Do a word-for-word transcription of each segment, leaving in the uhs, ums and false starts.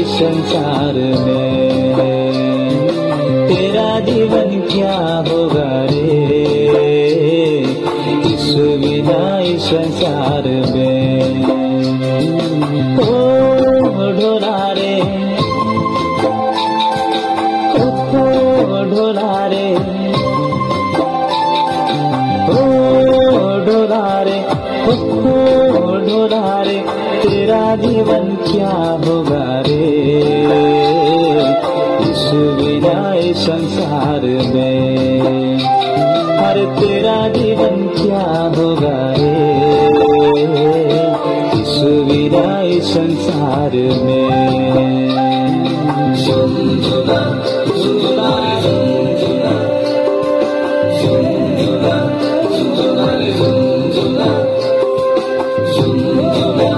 संसार में, तेरा जीवन क्या होगा रे इस विदाई संसार में। ओ ढोला रे, ओ ढोला रे, ओ ढोला रे, ओ ढोला रे, तेरा जीवन क्या होगा रे इस विदाई संसार में। हर तेरा जीवन क्या होगा रे इस विदाई संसार में। झुंझुना झुंझुना झुंझुना झुंझुना झुंझुना झुंझुना झुंझुना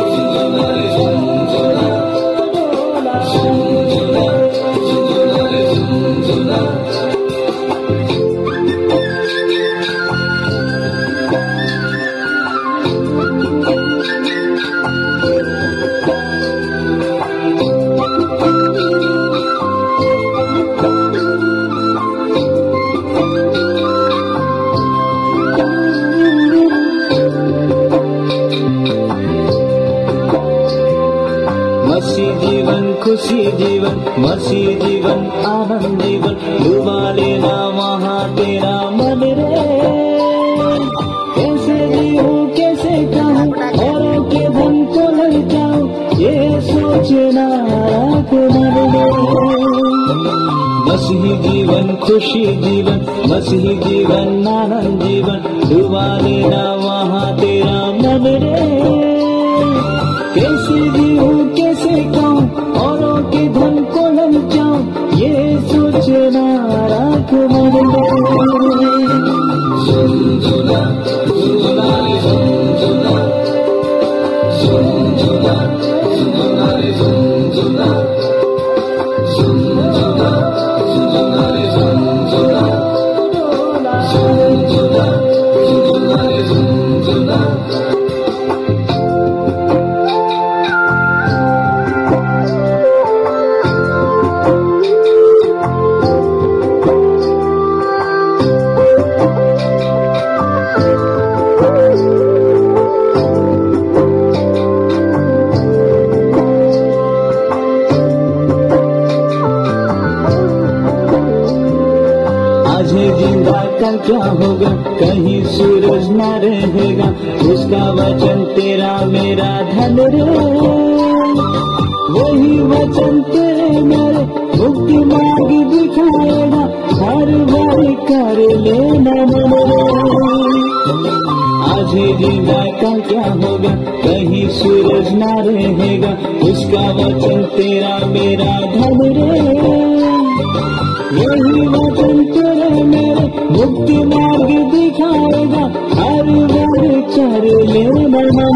मसीह जीवन खुशी जीवन, मसीह जीवन आनंद जीवन, डुबा लेना वहाँ तेरा मन रे। कैसे जीऊं कैसे कहूँ औरों के धन को लग जाऊं, ये सोचना राख मन रे। मसीह जीवन खुशी जीवन, मसीह जीवन आनंद जीवन, डुबा लेना वहाँ तेरा मन रे। कैसे जीऊं कैसे कहूँ औरों के धन को लग जाऊं, ये सोचना राख मन में। झुंझुना झुंझुना झुंझुना झुंझुना झुंझुना झुंझुना झुंझुना झुंझुना झुंझुना झुंझुना झुंझुना झुंझुना। जिंदा का क्या होगा, कहीं सूरज न रहेगा, उसका वचन तेरा मेरा धन रे। वही वचन तेरे मेरे मुक्ति मार्ग दिखाएगा, हर बार कर लेना मन रे। आज जिंदा का क्या होगा, कहीं सूरज न रहेगा, उसका वचन तेरा मेरा धन रे। यही वचन तेरे मेरे मुक्ति मार्ग दिखाएगा, हर बार कर लेना।